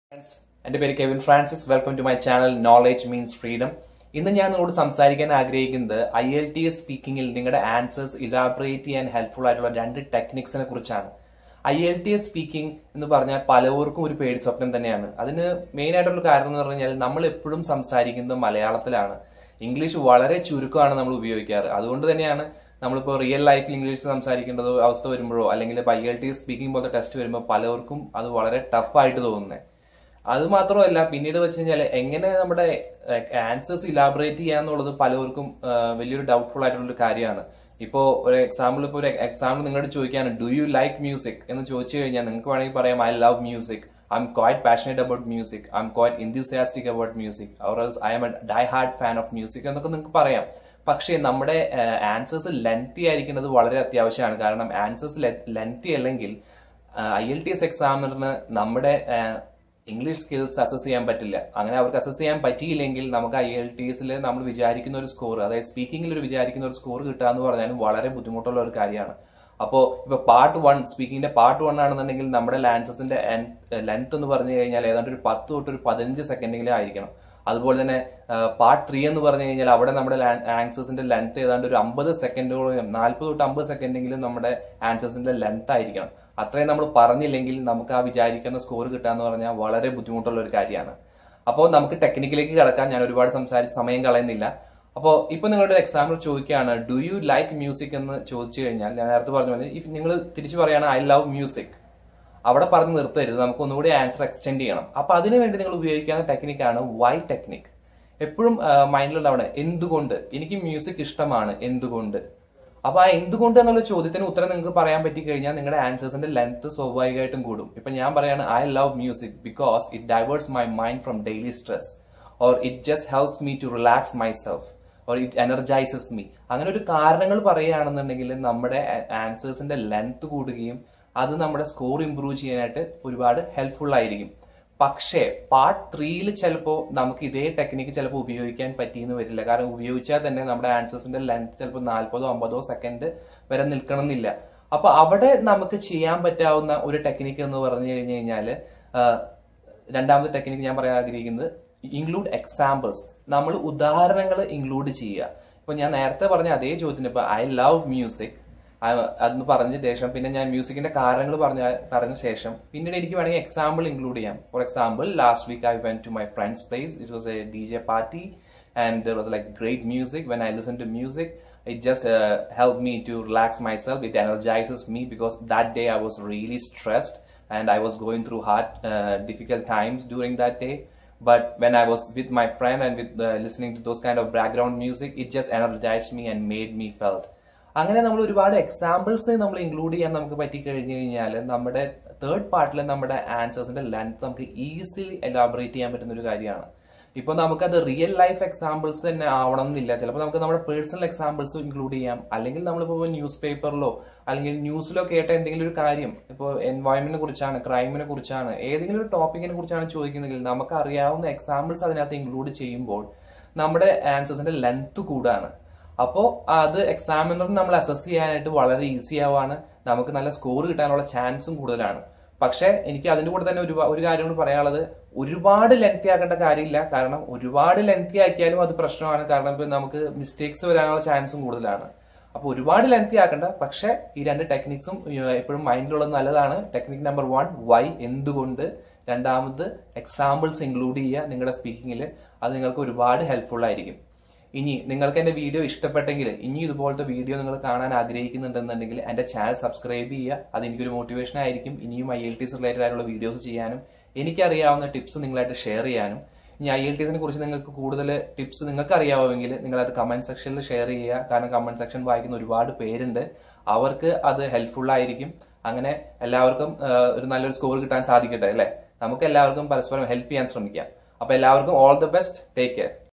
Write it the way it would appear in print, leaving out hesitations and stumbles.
Friends, എൻ്റെ പേര് Kevin Francis. Welcome to my channel knowledge means freedom. ഇന്ന് ഞാൻ നിങ്ങളോട് സംസാരിക്കാൻ ആഗ്രഹിക്കുന്നത് IELTS സ്പീക്കിംഗിൽ നിങ്ങളുടെ ആൻസേഴ്സ് ഇലാബറേറ്റ് ചെയ്യാൻ ഹെൽപ്ഫുൾ ആയിട്ടുള്ള രണ്ട് ടെക്നിക്സിനെ കുറിച്ചാണ്. IELTS സ്പീക്കിംഗ് എന്ന് പറഞ്ഞാൽ പലവർക്കും ഒരു പേടി സ്വപ്നം തന്നെയാണ്. അതിന് മെയിൻ ആയിട്ടുള്ള കാരണം എന്ന് പറഞ്ഞാൽ നമ്മൾ എപ്പോഴും സംസാരിക്കുന്നത് മലയാളത്തിലാണ്. ഇംഗ്ലീഷ് വളരെ ചുരുക്കമാണ് നമ്മൾ ഉപയോഗിക്കാറ്. അതുകൊണ്ട് തന്നെയാണ് നമ്മളിപ്പോൾ റിയൽ ലൈഫിൽ ഇംഗ്ലീഷ് സംസാരിക്കേണ്ടത് അവസ്ഥ വരുമ്പോഴോ അല്ലെങ്കിൽ IELTS സ്പീക്കിംഗ് പോലത്തെ ടെസ്റ്റ് വരുമ്പോൾ പലവർക്കും അത് വളരെ ടഫായിട്ട് തോന്നുന്നത്. അത് മാത്രമല്ല, പിന്നീട് വെച്ച് കഴിഞ്ഞാൽ എങ്ങനെ നമ്മുടെ ആൻസേഴ്സ് ഇലാബറേറ്റ് ചെയ്യാന്നുള്ളത് പലവർക്കും വലിയൊരു ഡൗട്ട്ഫുൾ ആയിട്ടുള്ള ഒരു കാര്യമാണ്. ഇപ്പോൾ ഒരു എക്സാമ്പിൾ നിങ്ങളോട് ചോദിക്കാണ് ഡു യു ലൈക്ക് മ്യൂസിക് എന്ന് ചോദിച്ചു കഴിഞ്ഞാൽ നിങ്ങൾക്ക് വേണമെങ്കിൽ പറയാം I love music, I'm quite passionate about music, I'm quite enthusiastic about music, or else I'm a die hard fan of music എന്നൊക്കെ നിങ്ങൾക്ക് പറയാം. പക്ഷേ നമ്മുടെ ആൻസേഴ്സ് ലെങ്തി ആയിരിക്കുന്നത് വളരെ അത്യാവശ്യമാണ്. കാരണം ആൻസേഴ്സ് ലെങ്തി അല്ലെങ്കിൽ IELTS എക്സാമിനറിന് നമ്മുടെ ഇംഗ്ലീഷ് സ്കിൽസ് അസസ് ചെയ്യാൻ പറ്റില്ല. അങ്ങനെ അവർക്ക് അസസ് ചെയ്യാൻ പറ്റിയില്ലെങ്കിൽ നമുക്ക് IELTSൽ നമ്മൾ വിചാരിക്കുന്ന ഒരു സ്കോർ, അതായത് സ്പീക്കിംഗിൽ ഒരു വിചാരിക്കുന്ന ഒരു സ്കോർ കിട്ടുക എന്ന് പറഞ്ഞാലും വളരെ ബുദ്ധിമുട്ടുള്ള ഒരു കാര്യമാണ്. അപ്പോൾ ഇപ്പൊ പാർട്ട് 1 സ്പീക്കിംഗിന്റെ പാർട്ട് 1 ആണെന്നുണ്ടെങ്കിൽ നമ്മുടെ ആൻസേഴ്സിന്റെ ലെങ്ത് എന്ന് പറഞ്ഞു കഴിഞ്ഞാൽ ഏതാണ്ട് ഒരു 10 തൊട്ട് ഒരു 15 സെക്കൻഡെങ്കിലും ആയിരിക്കണം. അതുപോലെ തന്നെ പാർട്ട് 3 എന്ന് പറഞ്ഞു കഴിഞ്ഞാൽ അവിടെ നമ്മുടെ ആൻസേഴ്സിന്റെ ലെങ്ത് ഏതാണ്ട് ഒരു 50 സെക്കൻഡുകളോളം 40 തൊട്ട് 50 സെക്കൻഡെങ്കിലും നമ്മുടെ ആൻസേഴ്സിന്റെ ലെങ്ത് ആയിരിക്കണം. അത്രയും നമ്മൾ പറഞ്ഞില്ലെങ്കിൽ നമുക്ക് ആ വിചാരിക്കുന്ന സ്കോർ കിട്ടാന്ന് പറഞ്ഞാൽ വളരെ ബുദ്ധിമുട്ടുള്ള ഒരു കാര്യമാണ്. അപ്പോൾ നമുക്ക് ടെക്നിക്കിലേക്ക് കടക്കാൻ ഞാൻ ഒരുപാട് സംസാരിച്ച് സമയം കളയുന്നില്ല. അപ്പോൾ ഇപ്പൊ നിങ്ങളുടെ എക്സാമ്പിൾ ചോദിക്കുകയാണ് ഡു യു ലൈക്ക് മ്യൂസിക് എന്ന് ചോദിച്ചു കഴിഞ്ഞാൽ ഞാൻ നേരത്തെ പറഞ്ഞ പോലെ ഇഫ് നിങ്ങൾ തിരിച്ചു പറയുകയാണ് ഐ ലവ് മ്യൂസിക്, അവിടെ പറഞ്ഞ് നിർത്തരുത്, നമുക്ക് ഒന്നുകൂടി ആൻസർ എക്സ്റ്റെൻഡ് ചെയ്യണം. അപ്പൊ അതിനുവേണ്ടി നിങ്ങൾ ഉപയോഗിക്കുന്ന ടെക്നിക്കാണ് വൈ ടെക്നിക്. എപ്പോഴും മൈൻഡിലുണ്ടാവണം എന്തുകൊണ്ട് എനിക്ക് മ്യൂസിക് ഇഷ്ടമാണ്, എന്തുകൊണ്ട്. അപ്പൊ ആ എന്തുകൊണ്ട് എന്നുള്ള ചോദ്യത്തിന് ഉത്തരം നിങ്ങൾക്ക് പറയാൻ പറ്റി കഴിഞ്ഞാൽ നിങ്ങളുടെ ആൻസേഴ്സിന്റെ ലെങ്ത് സ്വാഭാവികമായിട്ടും കൂടും. ഇപ്പൊ ഞാൻ പറയാണ് I love music because it diverts my mind from daily stress, or it just helps me to relax myself, or it energises me. അങ്ങനെ ഒരു കാരണങ്ങൾ പറയുകയാണെന്നുണ്ടെങ്കിൽ നമ്മുടെ ആൻസേഴ്സിന്റെ ലെങ്ത് കൂടുകയും അത് നമ്മുടെ സ്കോർ ഇംപ്രൂവ് ചെയ്യാനായിട്ട് ഒരുപാട് ഹെൽപ്ഫുൾ ആയിരിക്കും. പക്ഷേ പാർട്ട് 3യിൽ ചിലപ്പോൾ നമുക്ക് ഇതേ ടെക്നിക്ക് ചിലപ്പോൾ ഉപയോഗിക്കാൻ പറ്റിയെന്ന് വരില്ല. കാരണം ഉപയോഗിച്ചാൽ തന്നെ നമ്മുടെ ആൻസേഴ്സിന്റെ ലെങ്ത് ചിലപ്പോൾ 40-50 സെക്കൻഡ് വരെ നിൽക്കണം എന്നില്ല. അപ്പൊ അവിടെ നമുക്ക് ചെയ്യാൻ പറ്റാവുന്ന ഒരു ടെക്നിക്ക് എന്ന് പറഞ്ഞു കഴിഞ്ഞു കഴിഞ്ഞാല് രണ്ടാമത്തെ ടെക്നിക്ക് ഞാൻ പറയാൻ ആഗ്രഹിക്കുന്നത് ഇൻക്ലൂഡ് എക്സാമ്പിൾസ്. നമ്മൾ ഉദാഹരണങ്ങൾ ഇൻക്ലൂഡ് ചെയ്യുക. ഇപ്പൊ ഞാൻ നേരത്തെ പറഞ്ഞ അതേ ചോദ്യത്തിന് ഇപ്പൊ ഐ ലവ് മ്യൂസിക് അതെന്ന് പറഞ്ഞ ശേഷം പിന്നെ ഞാൻ മ്യൂസിക്കിന്റെ കാരണങ്ങൾ പറഞ്ഞ ശേഷം പിന്നീട് എനിക്ക് വേണമെങ്കിൽ എക്സാമ്പിൾ ഇൻക്ലൂഡ് ചെയ്യാം. For example last week I went to my friend's place. It was a DJ party and there was like great music. When I listen to music, it just helped me to relax myself. It energizes me because that day I was really stressed and I was going through hard difficult times during that day. But when I was with my friend and with listening to those kind of background music, it just energized me and made me felt. അങ്ങനെ നമ്മൾ ഒരുപാട് examples നമ്മൾ include ചെയ്യാൻ നമുക്ക് പറ്റിക്കഴിഞ്ഞു കഴിഞ്ഞാൽ നമ്മുടെ third പാർട്ടിൽ നമ്മുടെ ആൻസേഴ്സിന്റെ ലെങ്ത് നമുക്ക് ഈസിലി എലാബറേറ്റ് ചെയ്യാൻ പറ്റുന്ന ഒരു കാര്യമാണ്. ഇപ്പൊ നമുക്കത് റിയൽ ലൈഫ് എക്സാമ്പിൾസ് തന്നെ ആവണം എന്നില്ല. ചിലപ്പോൾ നമുക്ക് നമ്മുടെ പേഴ്സണൽ എക്സാമ്പിൾസ് ഇൻക്ലൂഡ് ചെയ്യാം. അല്ലെങ്കിൽ നമ്മളിപ്പോ ന്യൂസ് പേപ്പറിലോ അല്ലെങ്കിൽ ന്യൂസിലോ കേട്ട എന്തെങ്കിലും ഒരു കാര്യം, ഇപ്പോൾ എൻവയോൺമെന്റിനെ കുറിച്ചാണ്, ക്രൈമിനെ കുറിച്ചാണ്, ഏതെങ്കിലും ഒരു ടോപ്പിക്കിനെ കുറിച്ചാണ് ചോദിക്കുന്നതെങ്കിൽ നമുക്ക് അറിയാവുന്ന എക്സാമ്പിൾസ് അതിനകത്ത് ഇൻക്ലൂഡ് ചെയ്യുമ്പോൾ നമ്മുടെ ആൻസേഴ്സിന്റെ ലെങ്ത് കൂടാണ്. അപ്പോൾ അത് എക്സാമിനറിന് നമ്മൾ അസസ് ചെയ്യാനായിട്ട് വളരെ ഈസി ആവാണ്, നമുക്ക് നല്ല സ്കോർ കിട്ടാനുള്ള ചാൻസും കൂടുതലാണ്. പക്ഷെ എനിക്ക് അതിന്റെ കൂടെ തന്നെ ഒരു കാര്യം കൂടി പറയാനുള്ളത്, ഒരുപാട് ലെങ്തി ആക്കേണ്ട കാര്യമില്ല. കാരണം ഒരുപാട് ലെങ്തി ആക്കിയാലും അത് പ്രശ്നമാണ്. കാരണം ഇപ്പൊ നമുക്ക് മിസ്റ്റേക്സ് വരാനുള്ള ചാൻസും കൂടുതലാണ്. അപ്പൊ ഒരുപാട് ലെങ്തി ആക്കണ്ട. പക്ഷെ ഈ രണ്ട് ടെക്നിക്സും എപ്പോഴും മൈൻഡിലുള്ളത് നല്ലതാണ്. ടെക്നിക് നമ്പർ 1 വൈ, എന്തുകൊണ്ട്. രണ്ടാമത് എക്സാമ്പിൾസ് ഇൻക്ലൂഡ് ചെയ്യുക നിങ്ങളുടെ സ്പീക്കിങ്ങിൽ. അത് നിങ്ങൾക്ക് ഒരുപാട് ഹെൽപ്ഫുൾ ആയിരിക്കും. ഇനി നിങ്ങൾക്ക് എന്റെ വീഡിയോ ഇഷ്ടപ്പെട്ടെങ്കിൽ ഇനി ഇതുപോലത്തെ വീഡിയോ നിങ്ങൾ കാണാൻ ആഗ്രഹിക്കുന്നുണ്ടെന്നുണ്ടെങ്കിൽ എന്റെ ചാനൽ സബ്സ്ക്രൈബ് ചെയ്യുക. അത് എനിക്കൊരു മോട്ടിവേഷൻ ആയിരിക്കും ഇനിയും IELTS റിലേറ്റഡ് ആയിട്ടുള്ള വീഡിയോസ് ചെയ്യാനും എനിക്കറിയാവുന്ന ടിപ്സ് നിങ്ങളായിട്ട് ഷെയർ ചെയ്യാനും. ഇനി IELTSനെ കുറിച്ച് നിങ്ങൾക്ക് കൂടുതൽ ടിപ്സ് നിങ്ങൾക്ക് അറിയാവുമെങ്കിൽ നിങ്ങളത് കമന്റ് സെക്ഷനിൽ ഷെയർ ചെയ്യുക. കാരണം കമന്റ് സെക്ഷൻ വായിക്കുന്ന ഒരുപാട് പേരുണ്ട്, അവർക്ക് അത് ഹെൽപ്ഫുൾ ആയിരിക്കും. അങ്ങനെ എല്ലാവർക്കും ഒരു നല്ലൊരു സ്കോർ കിട്ടാൻ സാധിക്കട്ടെ അല്ലെ. നമുക്ക് എല്ലാവർക്കും പരസ്പരം ഹെൽപ്പ് ചെയ്യാൻ ശ്രമിക്കാം. അപ്പൊ എല്ലാവർക്കും all the best, take care.